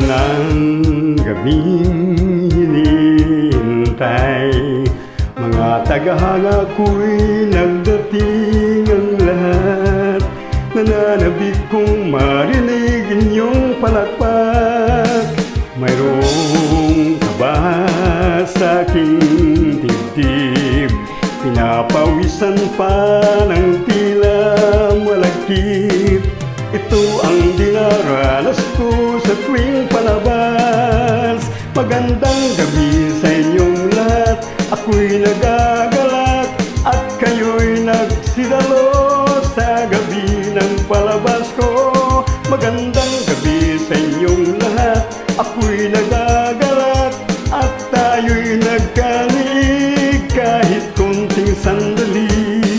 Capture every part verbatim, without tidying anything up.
ng gabing hinihintay, mga tagahanga ko'y nagdating ang lahat. Nananabik kong marinig inyong palakpak. Mayroong kaba sa aking dibdib, pinapawisan pa ng tila malagkit. Ito ang dinaranas ko sa tuwing palabas. Magandang gabi sa inyong lahat, ako'y nagagalak at kayo'y nagsidalo sa gabi ng palabas ko. Magandang gabi sa inyong lahat, ako'y nagagalak at tayo'y nagkanig kahit konting sandali.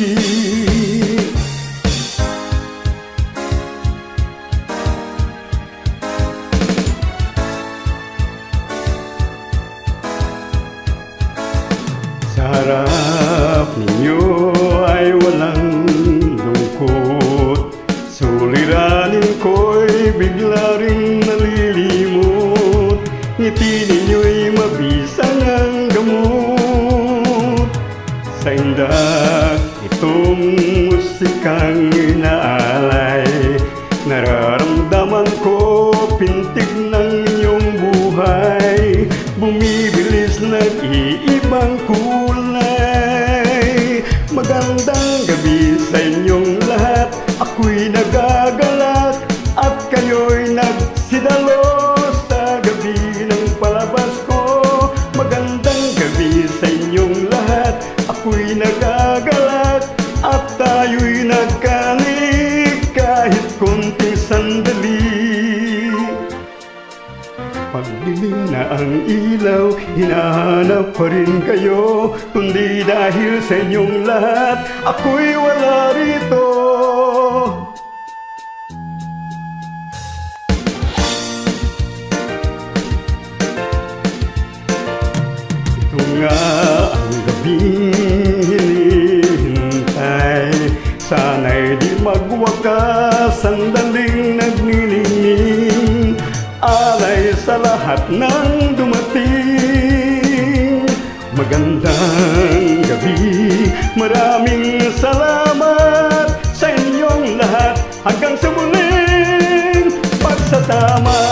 Sa harap ninyo ay walang lungkot, suliranin ko'y bigla rin nalilimot. Ngiti ninyo'y mabisang ang gamot. Sa indak itong musikang inaalay, nararamdaman ko pintig ng inyong buhay. Bumibilis nag-iibang kulay. Magandang gabi sa inyong lahat, ako'y nagagalak at kayo'y nagsidalo sa gabi ng palabas ko. Magandang gabi sa inyong lahat, ako'y nagagalak at tayo'y nagkanig kahit konting sandali. Pagdilim na ang ilaw, hinahanap pa rin kayo, kundi dahil sa inyong lahat, ako'y wala rito. Ito nga ang gabing hinihintay, sana'y di magwakas, sandaling nagniningning, alay sa lahat ng dumating. Magandang gabi, maraming salamat sa inyong lahat. Hanggang sa muling pagsasama.